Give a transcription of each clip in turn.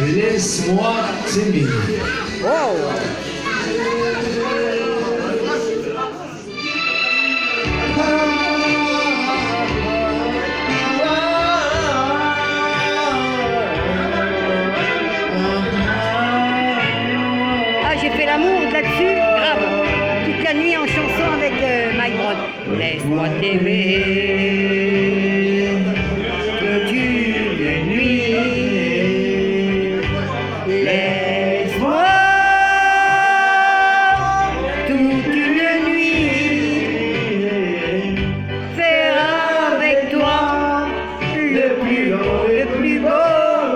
Laisse-moi t'aimer. Wow. Ah, j'ai fait l'amour là-dessus, grave. Toute la nuit en chanson avec Mike Brown. Laisse-moi t'aimer. Toute une nuit. Laisse-moi toute une nuit faire avec toi le plus beau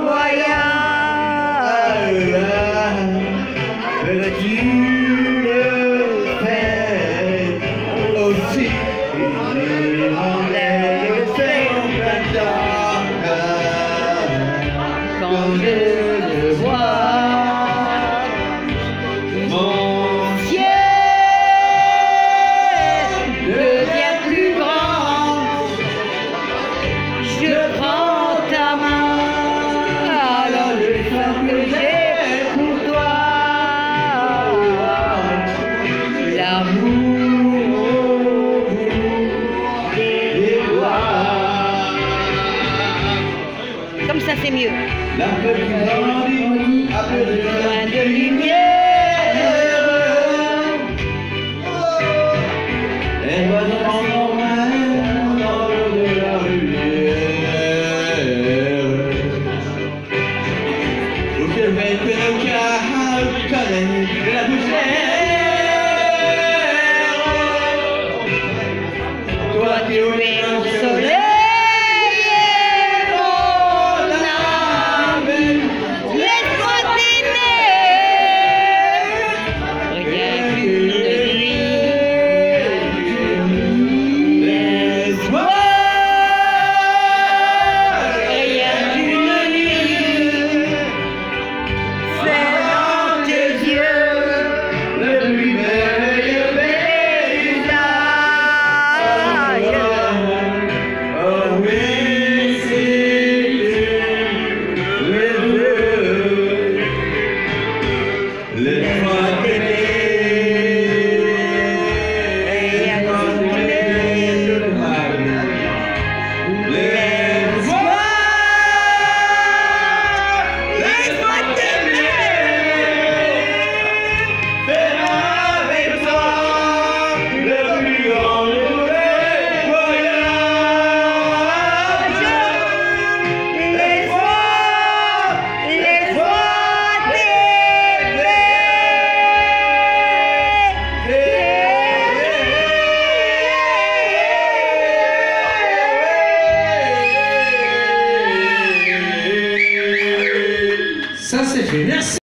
voyage. Tu le fais aussi. Quand je le vois, mon ciel devient plus grand. Je prends ta main, alors le chant que j'ai pour toi, l'amour des doigts. Comme ça c'est mieux. La petite grandit a besoin De lumière, elle va prendre en main dans l'eau de la rivière. Pour que le vent que nos cœurs connaissent de la poussière. Toi qui es au soleil. Laisse-moi t'aimer. Laisse-moi t'aimer. Faire avec toi le plus grand voyage. Laisse-moi Ça c'est fait, merci.